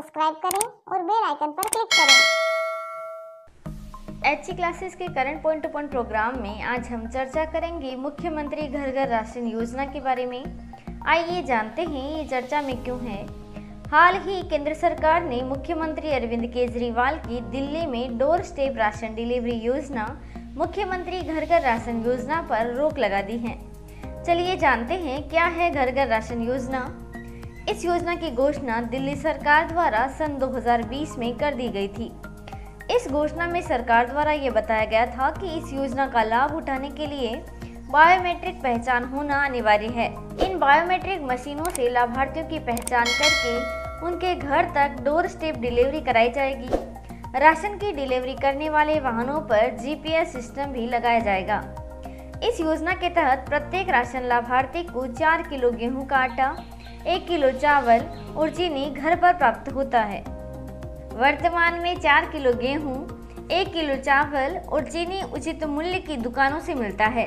Subscribe करें और bell icon पर क्लिक करें। एचसी क्लासेस के current point to point program में आज हम चर्चा करेंगे मुख्यमंत्री घर घर राशन योजना के बारे में। आइए जानते हैं ये चर्चा में क्यों है। हाल ही केंद्र सरकार ने मुख्यमंत्री अरविंद केजरीवाल की दिल्ली में डोर स्टेप राशन डिलीवरी योजना मुख्यमंत्री घर घर राशन योजना पर रोक लगा दी है। चलिए जानते हैं क्या है घर घर राशन योजना। इस योजना की घोषणा दिल्ली सरकार द्वारा सन 2020 में कर दी गई थी। इस घोषणा में सरकार द्वारा ये बताया गया था कि इस योजना का लाभ उठाने के लिए बायोमेट्रिक पहचान होना अनिवार्य है। इन बायोमेट्रिक मशीनों से लाभार्थियों की पहचान करके उनके घर तक डोर स्टेप डिलीवरी कराई जाएगी। राशन की डिलीवरी करने वाले वाहनों पर जीपीएस सिस्टम भी लगाया जाएगा। इस योजना के तहत प्रत्येक राशन लाभार्थी को 4 किलो गेहूं का आटा, 1 किलो चावल और चीनी घर पर प्राप्त होता है। वर्तमान में 4 किलो गेहूं, 1 किलो चावल और चीनी उचित मूल्य की दुकानों से मिलता है।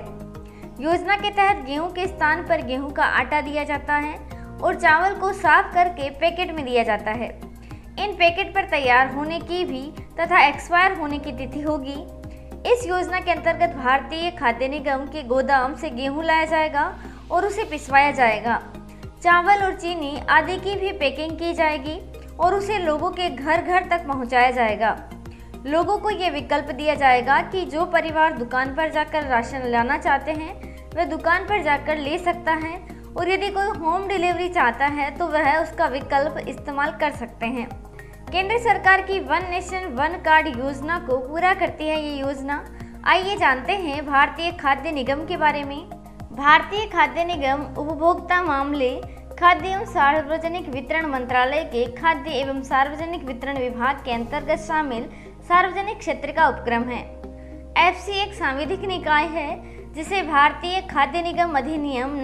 योजना के तहत गेहूं के स्थान पर गेहूं का आटा दिया जाता है और चावल को साफ करके पैकेट में दिया जाता है। इन पैकेट पर तैयार होने की भी तथा एक्सपायर होने की तिथि होगी। इस योजना के अंतर्गत भारतीय खाद्य निगम के गोदाम से गेहूं लाया जाएगा और उसे पिसवाया जाएगा। चावल और चीनी आदि की भी पैकिंग की जाएगी और उसे लोगों के घर घर तक पहुंचाया जाएगा। लोगों को ये विकल्प दिया जाएगा कि जो परिवार दुकान पर जाकर राशन लाना चाहते हैं वह दुकान पर जाकर ले सकता है और यदि कोई होम डिलीवरी चाहता है तो वह उसका विकल्प इस्तेमाल कर सकते हैं। केंद्र सरकार की वन नेशन वन कार्ड योजना को पूरा करती है ये योजना। आइए जानते हैं भारतीय खाद्य निगम के बारे में। भारतीय खाद्य निगम उपभोक्ता मामले, खाद्य एवं सार्वजनिक वितरण मंत्रालय के खाद्य एवं सार्वजनिक वितरण विभाग के अंतर्गत शामिल सार्वजनिक क्षेत्र का उपक्रम है। एफसी एक सांविधिक निकाय है जिसे भारतीय खाद्य निगम अधिनियम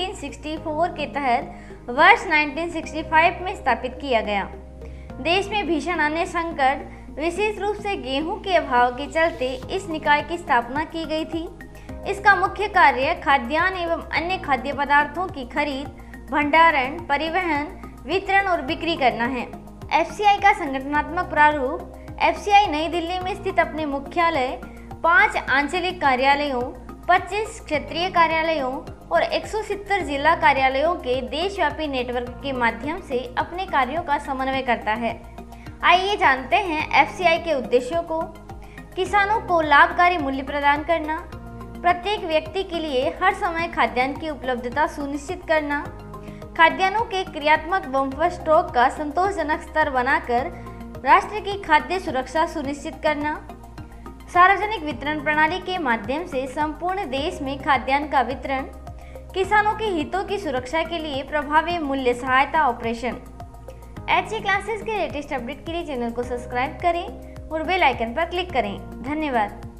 1964 के तहत वर्ष 1965 में स्थापित किया गया। देश में भीषण अन्न संकट, विशेष रूप से गेहूं के अभाव के चलते इस निकाय की स्थापना की गई थी। इसका मुख्य कार्य खाद्यान्न एवं अन्य खाद्य पदार्थों की खरीद, भंडारण, परिवहन, वितरण और बिक्री करना है। एफसीआई का संगठनात्मक प्रारूप। एफसीआई नई दिल्ली में स्थित अपने मुख्यालय, 5 आंचलिक कार्यालयों, 25 क्षेत्रीय कार्यालयों और 170 जिला कार्यालयों के देशव्यापी नेटवर्क के माध्यम से अपने कार्यों का समन्वय करता है। आइए जानते हैं एफसीआई के उद्देश्यों को। किसानों को लाभकारी मूल्य प्रदान करना, प्रत्येक व्यक्ति के लिए हर समय खाद्यान्न की उपलब्धता सुनिश्चित करना, खाद्यान्नों के क्रियात्मक बम्पर स्टॉक का संतोषजनक स्तर बनाकर राष्ट्र की खाद्य सुरक्षा सुनिश्चित करना, सार्वजनिक वितरण प्रणाली के माध्यम से संपूर्ण देश में खाद्यान्न का वितरण, किसानों के हितों की सुरक्षा के लिए प्रभावी मूल्य सहायता ऑपरेशन। एचसी क्लासेस के लेटेस्ट अपडेट के लिए चैनल को सब्सक्राइब करें और बेल आइकन पर क्लिक करें। धन्यवाद।